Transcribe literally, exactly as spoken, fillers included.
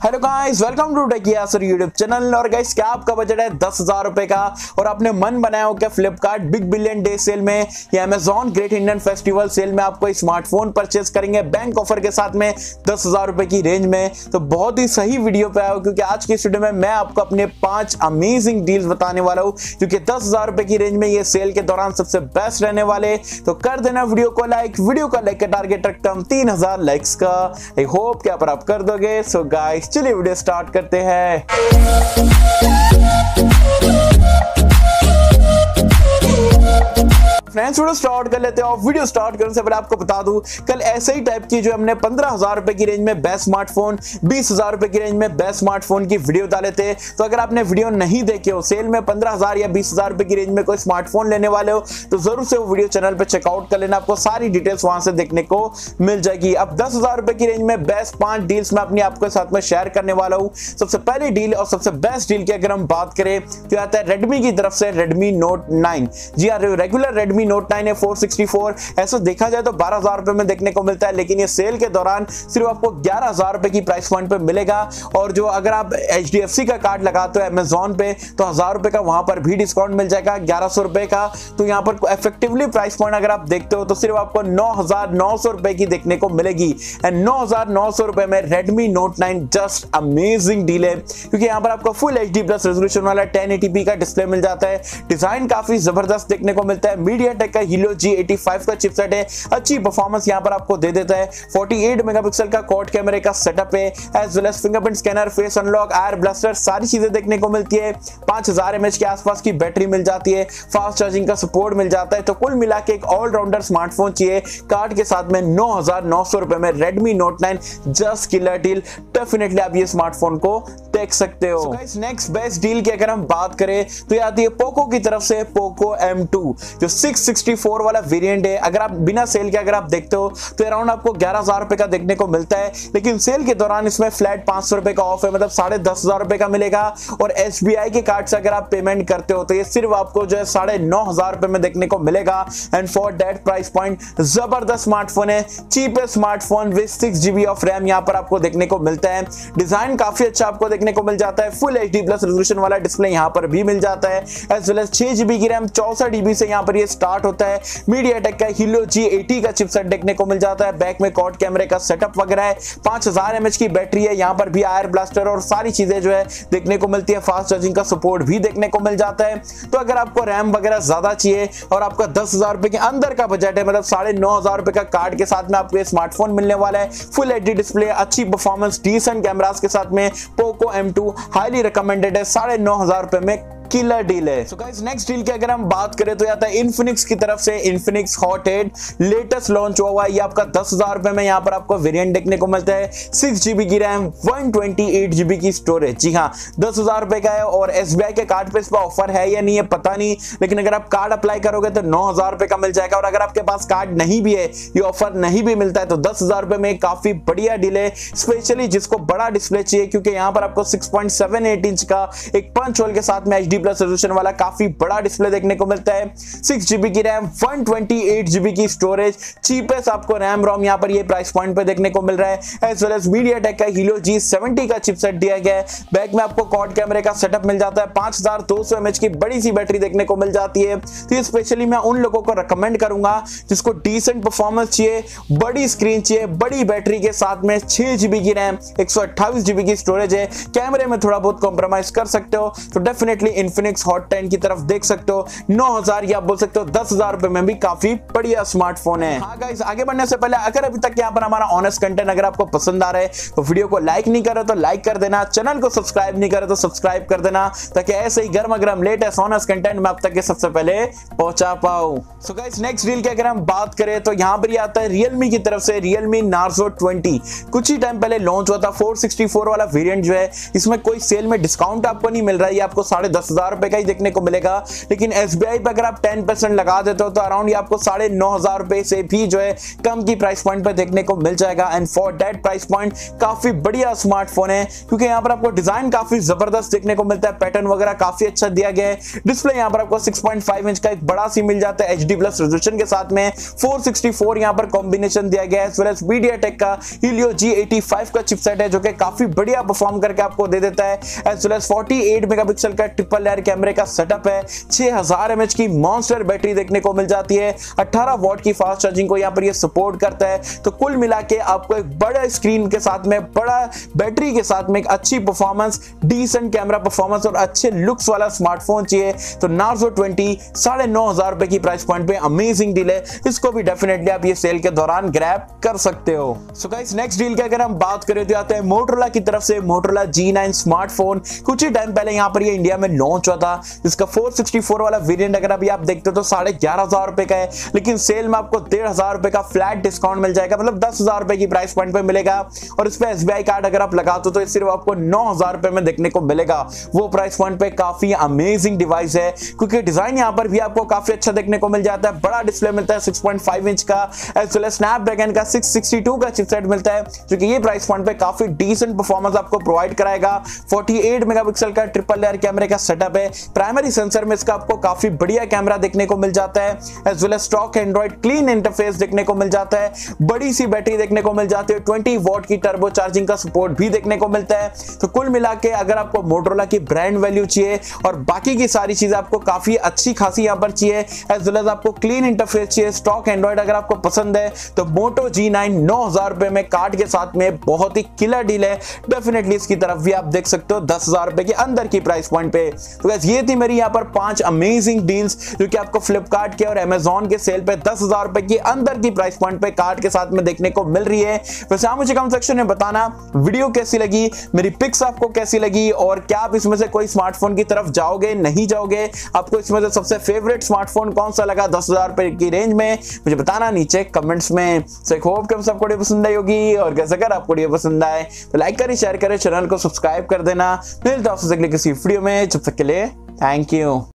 Hello guys, welcome to techy Yasir YouTube channel. और guys, क्या आपका बजट है दस हजार रुपए का और आपने मन बनाया हो क्या Flipkart big billion day sale में या Amazon great Indian festival sale में आपको स्मार्टफोन परचेस करेंगे बैंक ऑफर के साथ में दस हजार रुपए की रेंज में, तो बहुत ही सही वीडियो पे आया, क्योंकि आज की वीडियो में मैं आपको अपने पांच अमेजिंग डील्स बताने वाला हूं, क्योंकि दस हजार रुपए की रेंज में ये सेल के दौरान सबसे बेस्ट रहने वाले। तो कर देना वीडियो को लाइक, वीडियो का लाइक का टारगेट रखता हूं तीन हजार लाइक्स का। आई होप कि आप कर दोगे। सो गाइस, चलिए वीडियो स्टार्ट करते हैं। फ्रेंड्स, वीडियो स्टार्ट कर लेते हैं। और वीडियो स्टार्ट करने से पहले आपको बता दूं, कल ऐसे ही टाइप की जो हमने पंद्रह हजार रुपए की रेंज में बेस्ट स्मार्टफोन, बीस हजार रुपए की रेंज में बेस्ट स्मार्टफोन की वीडियो डाले थे। तो अगर आपने वीडियो नहीं देखे हो, सेल में पंद्रह हजार या बीस हजार रुपए की रेंज में कोई स्मार्टफोन लेने वाले हो, तो जरूर से वो वीडियो चैनल पे चेकआउट कर लेना, आपको सारी डिटेल्स वहां से देखने को मिल जाएगी। अब दस हजार रुपए की रेंज में बेस्ट पांच डील्स में अपनी आपके साथ में शेयर करने वाला हूं। सबसे पहली डील और सबसे बेस्ट डील की अगर हम बात करें तो आता है रेडमी की तरफ से रेडमी नोट नाइन। जी हाँ, रेगुलर रेडमी नोट नाइन है फोर सिक्सटी फोर, ऐसा देखा जाए तो बारह हजार रुपए में देखने को मिलता है, लेकिन ये सेल के दौरान सिर्फ आपको ग्यारह हजार रुपए की प्राइस पॉइंट पे मिलेगा। और जो अगर आप एच डी एफ सी का कार्ड लगाते हो अमेजॉन पे, तो हजार रुपए का वहां पर भी डिस्काउंट मिल जाएगा, ग्यारह सौ रुपए का। तो यहाँ पर इफेक्टिवली प्राइस पॉइंट अगर आप देखते हो तो सिर्फ आपको नौ हजार नौ सौ रुपए की देखने को मिलेगी। एंड नौ हजार नौ सौ रुपए में Redmi note nine just amazing deal है, क्योंकि यहाँ पर आपको full H D plus resolution वाला टेन एटी पी का डिस्प्ले मिल जाता है। डिजाइन काफी जबरदस्त देखने को मिलता है। मीडियाटेक का हीलो जी एटी फाइव का चिपसेट है, अच्छी परफॉर्मेंस यहां पर आपको दे देता है। अड़तालीस मेगापिक्सल का क्वाड कैमरे का सेटअप है, as well as fingerprint scanner, face unlock, air blaster, सारी चीजें देखने को मिलती है। पांच हजार एमएच के आसपास की बैटरी मिल जाती है, फास्ट चार्जिंग का सपोर्ट मिल जाता है। तो कुल मिला के एक ऑलराउंडर स्मार्टफोन चाहिए कार्ड के साथ में नौ हजार नौ सौ रुपए में Redmi note nine just killer deal. Definitely आप ये स्मार्टफोन को देख सकते हो। गाइस, नेक्स्ट बेस्ट डील की अगर हम बात करें तो ये आती है पोको की तरफ से पोको एम टू, जो सिक्स सिक्सटी फोर वाला वेरिएंट है। अगर आप बिना सेल के अगर आप देखते हो तो अराउंड आपको ग्यारह हजार रुपए का देखने को मिलता है, लेकिन सेल के दौरान इसमें फ्लैट पांच सौ रुपए का ऑफ है, मतलब साढ़े दस हजार रुपए का मिलेगा। और एस बी आई के कार्ड से अगर आप पेमेंट करते हो तो ये सिर्फ आपको जो है साढ़े नौ हजार रुपए में देखने को मिलेगा। And for that price point जबरदस्त स्मार्टफोन है, cheapest smartphone with six GB of RAM यहाँ पर आपको देखने को मिलता है। डिजाइन काफी अच्छा आपको देखने को मिल जाता है। Full H D plus resolution वाला डिस्प्ले यहाँ पर भी मिल जाता है, एज वेल एज छह जीबी की रैम, चौसठ जीबी से यहाँ पर ये स्टार्ट होता है। मीडियाटेक का हीलो जी एटी का चिपसेट देखने को मिल जाता है, बैक में क्वाड कैमरे का सेटअप वगैरह है, पांच हजार एमएच की बैटरी है, यहाँ पर भी एयर ब्लास्टर और सारी चीजें जो है देखने को मिलती है। फास्ट चार्जिंग का सपोर्ट भी देखने को मिल जाता है। तो अगर आपको रैम वगैरह ज्यादा चाहिए और आपका दस हजार रुपए के अंदर का बजट है, मतलब साढ़े नौ हजार रुपए का कार्ड के साथ में आपको ये स्मार्टफोन मिलने वाला है। फुल एच डी डिस्प्ले, अच्छी परफॉर्मेंस, डिसेंट कैमरास के साथ में Poco M two highly recommended है। साढ़े नौ हजार रुपए में किलर डील है। सो गाइस, नेक्स्ट डील की अगर हम बात करें तो आता है इन्फिनिक्स की तरफ से Infinix hot eight, latest launch हुआ हुआ है। ये आपका दस हजार रुपए में यहाँ पर आपको वेरिएंट देखने को मिलता है, सिक्स जीबी की RAM, one twenty eight GB की स्टोरेज। जी हाँ, दस हजार रुपए का है। और एसबीआई के कार्ड पे इस पर ऑफर है या नहीं है पता नहीं, लेकिन अगर आप कार्ड अप्लाई करोगे तो नौ हजार रुपए का मिल जाएगा। और अगर आपके पास कार्ड नहीं भी है, ये ऑफर नहीं भी मिलता है, तो दस हजार रुपए में काफी बढ़िया डील है, स्पेशली जिसको बड़ा डिस्प्ले चाहिए, क्योंकि यहाँ पर आपको six point seven eight inch का एक पंच होल के साथ में एच डी प्लस रेजोल्यूशन वाला काफी बड़ा डिस्प्ले देखने को मिलता है। सिक्स जीबी की RAM, one twenty eight GB की स्टोरेज, चीपेस्ट आपको रैम रोम यहाँ पर ये प्राइस पॉइंट पे देखने को मिल रहा है। एज वेल एज मीडियाटेक का हीलो जी सेवेंटी का चिपसेट दिया गया है, बैक में आपको क्वाड कैमरे का सेटअप मिल जाता है, पांच हजार दो सौ एमएच की बड़ी सी बैटरी देखने को मिल जाती है। तो ये स्पेशली मैं उन लोगों को रिकमेंड करूंगा जिसको डिसेंट परफॉर्मेंस चाहिए, बड़ी स्क्रीन चाहिए, बड़ी बैटरी के साथ में छह जीबी की रैम, एक सौ अट्ठाईस जीबी की स्टोरेज है, कैमरे में थोड़ा बहुत कॉम्प्रोमाइज कर सकते हो, तो डेफिनेटली इन्फिनिक्स हॉट टेन की तरफ देख सकते हो। नौ हजार या बोल सकते हो दस हजार रुपए में भी काफी बढ़िया स्मार्टफोन है। हाँ गाइस, आगे बढ़ने से पहले अगर अभी तक यहाँ पर हमारा ऑनेस्ट कंटेंट अगर आपको पसंद आ रहा है तो वीडियो को लाइक नहीं करे तो लाइक कर देना, चैनल को सब्सक्राइब नहीं करे तो सब्सक्राइब कर देना, ताकि ऐसे ही गर्मा गर्म लेटेस्ट ऑनेस्ट कंटेंट मैं आप तक सबसे पहले पहुंचा पाऊं। सो गाइस, नेक्स्ट डील की अगर हम बात करें तो यहाँ पर आता है रियलमी की तरफ से रियलमी नार्जो ट्वेंटी, कुछ ही टाइम पहले लॉन्च हुआ था। फोर सिक्सटी फोर वाला वेरिएंट जो है, इसमें कोई सेल में डिस्काउंट आपको नहीं मिल रहा है, ये आपको साढ़े दस हजार रुपए का ही देखने को मिलेगा, लेकिन एसबीआई पे अगर आप टेन परसेंट लगा देते हो तो अराउंड ये आपको साढ़े नौ हजार रुपए से भी जो है कम की प्राइस पॉइंट पे देखने को मिल जाएगा। And for that price point काफी बढ़िया स्मार्टफोन है, क्योंकि यहाँ पर आपको डिजाइन काफी जबरदस्त देखने को मिलता है, पैटर्न वगैरह काफी अच्छा दिया गया है। डिस्प्ले यहाँ पर आपको सिक्स पॉइंट फाइव इंच का एक बड़ा सी मिल जाता है एचडी प्लस रेजोल्यूशन के साथ में, फोर सिक्सटी फोर यहाँ पर कॉम्बिनेशन दिया गया है, एज वेल एज मीडियाटेक का हीलियो जी एटी फाइव का चिपसेट है जो कि काफी बढ़िया परफॉर्म करके आपको दे देता है, as well as forty eight megapixel का ट्रिपल लेयर कैमरे का सेटअप है, छह हजार एमएच की मॉन्स्टर बैटरी देखने को मिल जाती है, अठारह वॉट की फास्ट चार्जिंग को यहाँ पर ये सपोर्ट करता है। तो कुल मिला के आपको एक बड़ा स्क्रीन के साथ में, बड़ा बैटरी के साथ में एक अच्छी परफॉर्मेंस, डिसेंट कैमरा परफॉर्मेंस और अच्छे लुक्स वाला स्मार्टफोन चाहिए तो नार्जो ट्वेंटी साढ़े नौ हजार रुपए की प्राइस पॉइंट पे अमेजिंग डील है, इसको भी डेफिनेटली आप ये सेल के दौरान ग्रैब कर सकते हो। सो गाइस नेक्स्ट डील की अगर हम बात करें तो आते हैं मोटोरोला की तरफ से मोटोरोला जी नाइन स्मार्टफोन। कुछ ही टाइम पहले यहाँ पर ये इंडिया में लॉन्च हुआ था, इसका फोर सिक्सटी फोर वाला वेरिएंट अगर अभी आप देखते हो तो साढ़े ग्यारह हजार रुपए का है, लेकिन सेल में आपको डेढ़ हजार रुपए का फ्लैट डिस्काउंट मिल जाएगा, मतलब दस हजार रुपए की प्राइस पॉइंट पे मिलेगा। और इस पे एसबीआई कार्ड अगर आप लगाते हो तो सिर्फ आपको नौ हजार रुपए में देखने को मिलेगा। वो प्राइस पॉइंट पे काफी अमेजिंग डिवाइस है, क्योंकि डिजाइन यहाँ पर भी आपको काफी अच्छा देखने को मिल जाता है, बड़ा डिस्प्ले मिलता है सिक्स पॉइंट फाइव इंच का, एज वेल एज स्नैपड्रैगन का सिक्स सिक्सटी टू का चिपसेट मिलता है, जो कि ये प्राइस पॉइंट पे काफी डिसेंट परफॉर्मेंस आपको प्रोवाइड कराएगा। फोर्टी एट मेगापिक्सल का ट्रिपल लेयर कैमरे का सेटअप है, प्राइमरी सेंसर में इसका आपको काफी बढ़िया कैमरा देखने को मिल जाता है, as well as stock Android clean interface देखने को मिल जाता है, बड़ी सी बैटरी देखने को मिल जाती है, ट्वेंटी वॉट की टर्बो चार्जिंग का सपोर्ट भी देखने को मिलता है। तो कुल मिला के अगर आपको मोटोरोला की ब्रांड वैल्यू चाहिए और बाकी की सारी चीजें आपको काफी अच्छी खासी यहाँ पर चाहिए, एज वेल एज आपको क्लीन इंटरफेस चाहिए, स्टॉक एंड्रॉइड अगर आपको पसंद है तो मोटो जी नाइन नौ हजार रुपए में कार्ड के साथ में बहुत ही किलर डील है, डेफिनेटली इसकी तरफ भी आप देख सकते हो दस हजार रुपए के अंदर की प्राइस पॉइंट पे। तो गाइस ये थी मेरी यहाँ पर पांच अमेजिंग डील्स जो कि आपको फ्लिपकार्ट के और अमेजॉन के सेल पे दस हजार रुपए के अंदर की प्राइस पॉइंट पे कार्ड के साथ में देखने को मिल रही है। वैसे आप मुझे कमेंट सेक्शन में बताना वीडियो कैसी लगी, मेरी पिक्स आपको कैसी लगी और क्या आप इसमें से कोई स्मार्टफोन की तरफ जाओगे नहीं जाओगे, आपको इसमें से सबसे फेवरेट स्मार्टफोन कौन सा लगा दस हजार रुपए की रेंज में, मुझे बताना नीचे कमेंट्स में। सो एक होप कि सबको वीडियो पसंद आई होगी, और कैसे अगर आपको वीडियो पसंद आए तो लाइक करें, शेयर करें, चैनल को सब्सक्राइब कर देना। मिलता है आपसे अगले किसी वीडियो में, जब तक के लिए थैंक यू।